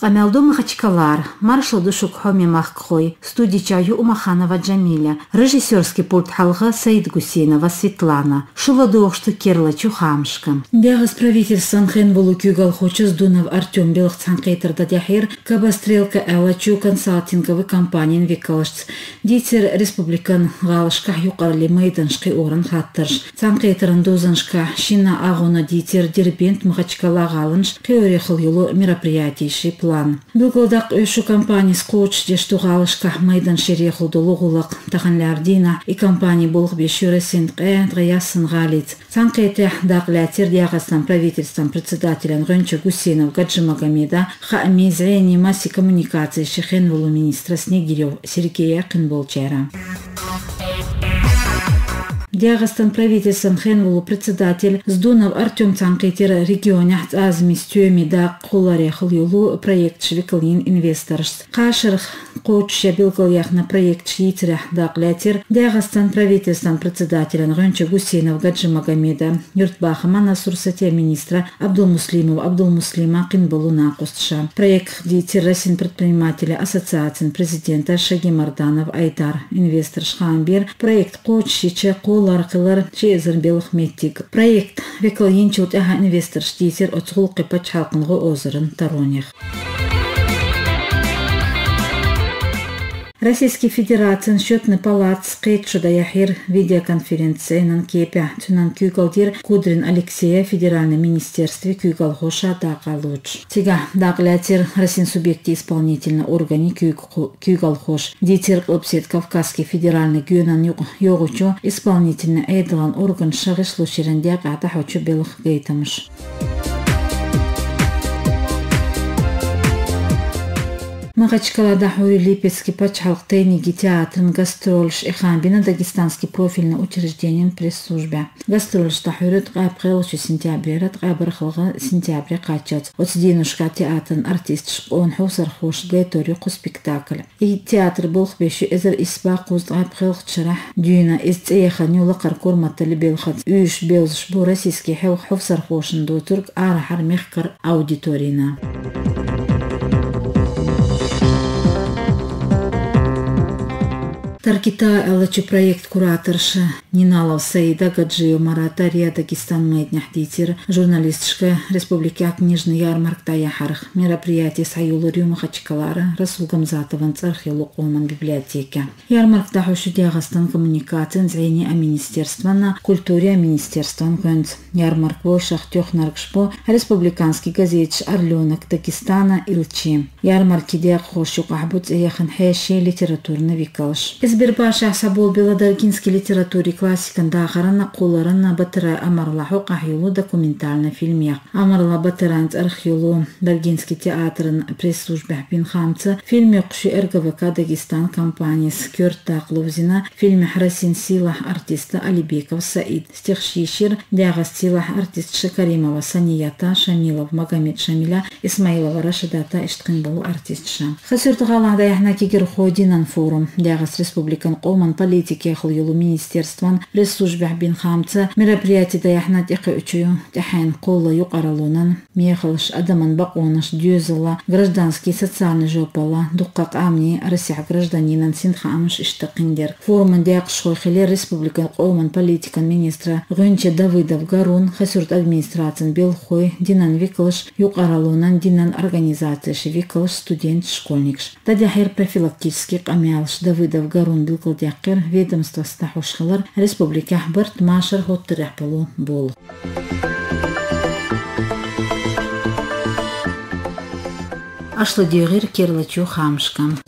Камелду Махачкалар, маршал Душукхоми Махкхой, студичаю Умаханова Джамиля, режиссерский пульт Халга Саид Гусейнова Светлана, Шуладуохшту Керла Чухамшка. Дягас правительстван Хенбулу Кюгал Хочес Дунав Артем Белхцанкейтер Дадяхир, Кабастрелка Элачу консалтинговый компаниян Викалшц, Дитер Республикан Галашка Юкарли Майданшки Оран Хаттерш, Цанкейтеран Дозаншка, Шина Агуна Дитер Дербент Махачкала Галанш, Кеорехал Юлу мероприятийший план. Билголдак Ушу компания Скотч, Дешту Галашка Майдан Шерехал Дологулак, Таханлярдина и компания Болх Бешюре Синтке, Драясан Галиц. Цанкейте Даклятер Дягастан правительством председателем Гонча Гусейнов Гаджи Магомеда, Хаами зрение массы коммуникации Шехенвулу министра Снегирев Сергея Кынболчера. Дягастан правительством Хенвулу председатель Сдунов Артем Цанкейтер регионе Азмистюми да Куларехал Юлу проект Швикалин инвесторс. Кашерх Коуча Билгалях на проект Шиитрях Даклятер Дягастан правительством председателя Гонча Гусейнов Гаджи Магомеда Юртбахамана Сурсатия министра Абдулмуслима Кынболуна Костша. Проект Дитер Расин предпринимателя Ассоциации президента Шаги Марданов Айтар инвестор Шхамбир проект Коучича Ларкалар Чезер Белхметтик. Проект Викалин Чутаха инвестор Штитер от Хулки Пачхалканго озерен Таронях. Российский Федерация счетный палат скетчу Даяхир видеоконференции Нанкепя Тюнан Кюгалдир Кудрин Алексея Федеральном министерстве Кюгалхоша Дакалуч. Сега Даклятер Российский субъекте исполнительного органа Кюгалхош. Дитер Клопсет Кавказский федеральный Гюнан Йогучу исполнительный эйдлан орган Шагыш Лушерендяк Атахочу Белых Гейтамыш. Махачкалада Хури Липецкий Пачхалктейни театрын гастрольш Иханбина Дагестанский профильный учреждением пресс-службе. Гастрольш Тахурит Габхелчу сентябрят Габархалга сентября Качац. Отсидинушка театрын артист он Хусархош Гайторику спектакль. И театр Болхбешу Эзер Испакуз Габхелчарах Дюна из Цеяханюла Каркорматали Белхат. Уж Белш Бу российский Хусархошен до Турк Арахар Мехкар аудиторина. Таркита Элачи проект кураторша Ниналов Саида Гаджио Марата Рия Дагестан Майднях Дитер журналистшка Республика Книжный ярмарк Таяхарх мероприятие Саюлурю Махачкалара Расул Гамзатован Цархилу Оман библиотека. Ярмарк Дахушу Дягастан коммуникациян зрение о министерстве на культуре о министерстве Гönц. Ярмарк Волшах Тёхнаркшпо республиканский газетч Орленок Дагестана Илчи. Ярмарки Дягхошук Ахбуц Эяхан Хэши литературный викалш. Избербаша Сабол Белодаргинский литературе классикан дахарана куларана батыра Амарлаху Кахилу документальный фильм. Амарла батыранц архилу Даргинский театрын пресс-службе Пинхамца фильме Кши РГВК Дагестан компания Скёрт Такловзина фильме Храсин Силах артиста Алибеков Саид стихшишир Дягас Силах артист Шакаримова Санията Шамилов Магомед Шамиля Исмаилова Рашидата Ишткинбол артистша. Хасюртгалада яхна кигерходинан форум Дягас Республикан Оман политики Хлюлу министерстван пресс-службе Бинхамца мероприятие даяхна текучую тяхайн колла юкаралунан мехалш адаман баконаш дюзела гражданский социальный жопала дуккак амни Россия гражданинан синхамш иштакиндер форуман диакшойхиле Республикан Оман политикан министра Гönче Давыдов Гарун хасюрт администрациян Белхой динан викалш юкаралунан динан организация викалш студент школьникш. Тадяхир профилактический камялш Давыдов Гарун Билкалдякер ведомство стахушхалар Республика Барт Машар Хоттыряхпалу бол. Ашлы дюгер Керлачу Хамшкам.